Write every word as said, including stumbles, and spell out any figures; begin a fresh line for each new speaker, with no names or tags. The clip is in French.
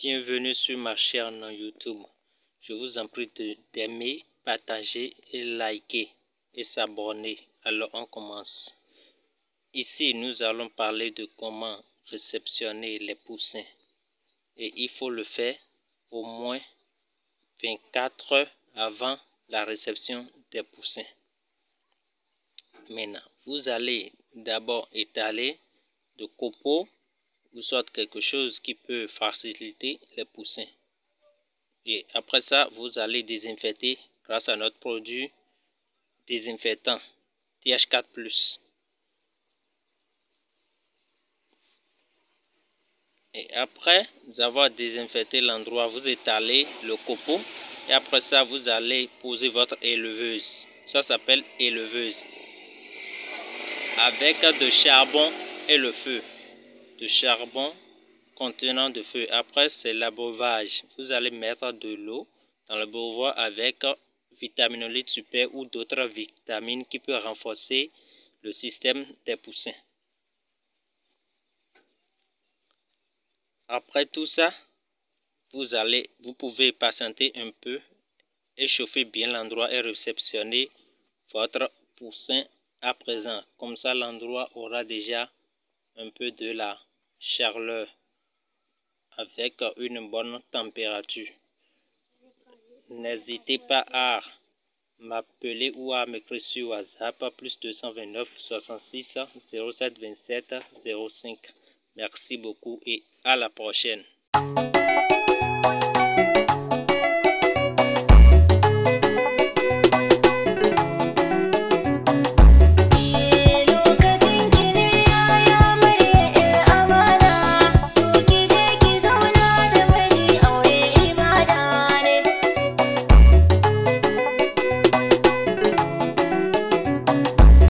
Bienvenue sur ma chaîne YouTube. Je vous en prie d'aimer, partager et liker et s'abonner. Alors on commence. Ici nous allons parler de comment réceptionner les poussins. Et il faut le faire au moins vingt-quatre heures avant la réception des poussins. Maintenant, vous allez d'abord étaler de copeaux ou soit quelque chose qui peut faciliter les poussins. Et après ça, vous allez désinfecter grâce à notre produit désinfectant T H quatre plus. Et après avoir désinfecté l'endroit, vous étalez le copeau et après ça, vous allez poser votre éleveuse. Ça s'appelle éleveuse. Avec de charbon et le feu. De charbon contenant de feu. Après, c'est l'abreuvage. Vous allez mettre de l'eau dans le breuvage avec vitaminolite super ou d'autres vitamines qui peuvent renforcer le système des poussins. Après tout ça, vous allez, vous pouvez patienter un peu, échauffer bien l'endroit et réceptionner votre poussin à présent. Comme ça, l'endroit aura déjà un peu de la chaleur avec une bonne température. N'hésitez pas à m'appeler ou à m'écrire sur WhatsApp plus deux cent vingt-neuf soixante-six zéro sept vingt-sept zéro cinq. Merci beaucoup et à la prochaine.